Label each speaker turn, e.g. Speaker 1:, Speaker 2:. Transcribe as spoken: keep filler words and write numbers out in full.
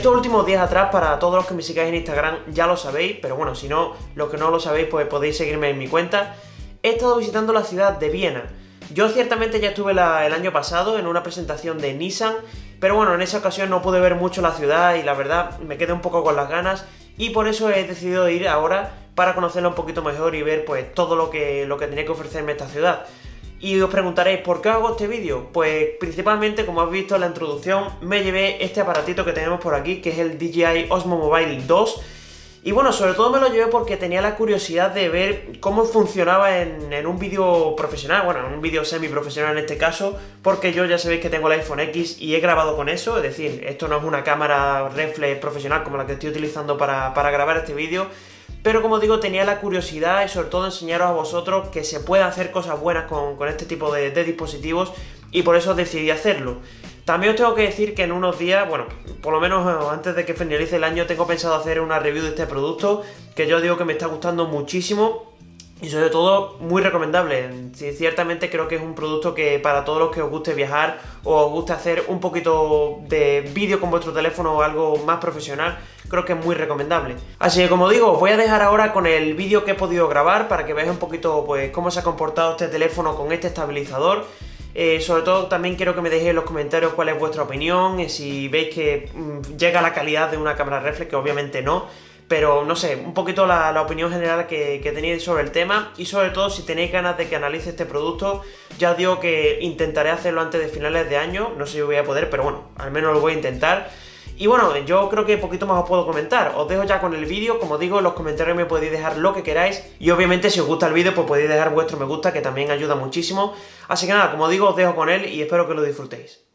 Speaker 1: estos últimos días atrás, para todos los que me sigáis en Instagram ya lo sabéis, pero bueno, si no, los que no lo sabéis, pues podéis seguirme en mi cuenta. He estado visitando la ciudad de Viena. Yo ciertamente ya estuve la, el año pasado en una presentación de Nissan, pero bueno, en esa ocasión no pude ver mucho la ciudad y la verdad me quedé un poco con las ganas y por eso he decidido ir ahora para conocerla un poquito mejor y ver pues todo lo que, lo que tenía que ofrecerme esta ciudad. Y os preguntaréis, ¿por qué hago este vídeo? Pues principalmente, como habéis visto en la introducción, me llevé este aparatito que tenemos por aquí, que es el D J I Osmo Mobile dos. Y bueno, sobre todo me lo llevé porque tenía la curiosidad de ver cómo funcionaba en, en un vídeo profesional, bueno, en un vídeo semi-profesional en este caso, porque yo ya sabéis que tengo el iPhone X y he grabado con eso, es decir, esto no es una cámara reflex profesional como la que estoy utilizando para, para grabar este vídeo, pero como digo, tenía la curiosidad y sobre todo enseñaros a vosotros que se pueden hacer cosas buenas con, con este tipo de, de dispositivos y por eso decidí hacerlo. También os tengo que decir que en unos días, bueno, por lo menos antes de que finalice el año, tengo pensado hacer una review de este producto, que yo digo que me está gustando muchísimo y sobre todo muy recomendable. Sí, ciertamente creo que es un producto que para todos los que os guste viajar o os guste hacer un poquito de vídeo con vuestro teléfono o algo más profesional, creo que es muy recomendable. Así que como digo, os voy a dejar ahora con el vídeo que he podido grabar para que veáis un poquito pues cómo se ha comportado este teléfono con este estabilizador. Eh, sobre todo también quiero que me dejéis en los comentarios cuál es vuestra opinión, eh, si veis que mmm, llega a la calidad de una cámara reflex, que obviamente no, pero no sé, un poquito la, la opinión general que, que tenéis sobre el tema y sobre todo si tenéis ganas de que analice este producto, ya os digo que intentaré hacerlo antes de finales de año, no sé si voy a poder, pero bueno, al menos lo voy a intentar. Y bueno, yo creo que poquito más os puedo comentar. Os dejo ya con el vídeo, como digo, en los comentarios me podéis dejar lo que queráis. Y obviamente si os gusta el vídeo, pues podéis dejar vuestro me gusta, que también ayuda muchísimo. Así que nada, como digo, os dejo con él y espero que lo disfrutéis.